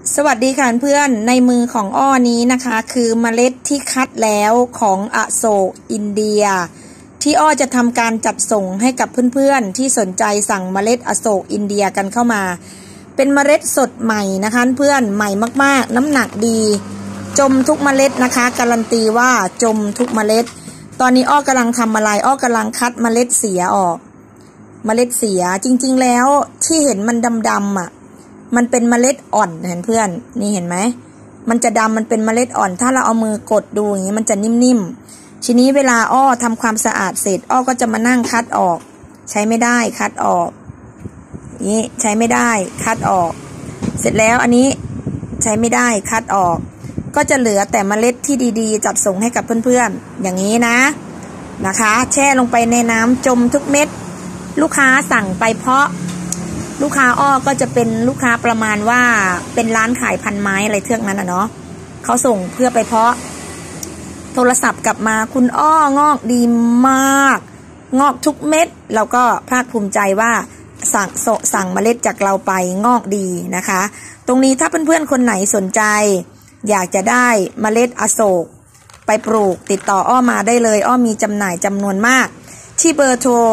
สวัสดีค่ะเพื่อนในมือของอ้อนี้นะคะคือเมล็ดที่คัดแล้วของอโศกอินเดียที่อ้อจะทำการจัดส่งให้กับเพื่อนๆที่สนใจสั่งเมล็ดอโศกอินเดียกันเข้ามาเป็นเมล็ดสดใหม่นะคะเพื่อนใหม่มากๆน้ำหนักดีจมทุกเมล็ดนะคะการันตีว่าจมทุกเมล็ดตอนนี้อ้อกำลังทำอะไรอ้อกำลังคัดเมล็ดเสียออกเมล็ดเสียจริงๆแล้วที่เห็นมันดำๆอ่ะมันเป็นเมล็ดอ่อนเห็นเพื่อนนี่เห็นไหมมันจะดำมันเป็นเมล็ดอ่อนถ้าเราเอามือกดดูอย่างนี้มันจะนิ่มๆทีนี้เวลาอ้อทำความสะอาดเสร็จอ้อก็จะมานั่งคัดออกใช้ไม่ได้คัดออกนี่ใช้ไม่ได้คัดออกเสร็จแล้วอันนี้ใช้ไม่ได้คัดออกก็จะเหลือแต่เมล็ดที่ดีๆจัดส่งให้กับเพื่อนๆอย่างนี้นะคะแช่ลงไปในน้ำจมทุกเม็ดลูกค้าสั่งไปเพาะลูกค้าอ้อก็จะเป็นลูกค้าประมาณว่าเป็นร้านขายพันไม้อะไรเทือกนั้นเนาะเขาส่งเพื่อไปเพาะโทรศัพท์กลับมาคุณอ้องอกดีมากงอกทุกเม็ดเราก็ภาคภูมิใจว่าสั่งเมล็ดจากเราไปงอกดีนะคะตรงนี้ถ้าเพื่อนๆคนไหนสนใจอยากจะได้เมล็ดอโศกไปปลูกติดต่ออ้อมาได้เลยอ้อมีจำหน่ายจำนวนมากที่เบอร์โทร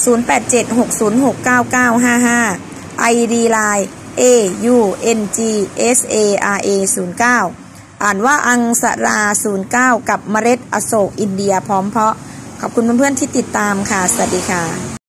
0876069955 ID Line AUNGSARA09 อ่านว่าอังสรา09กับเมล็ดอโศกอินเดียพร้อมเพาะขอบคุณเพื่อนๆที่ติดตามค่ะสวัสดีค่ะ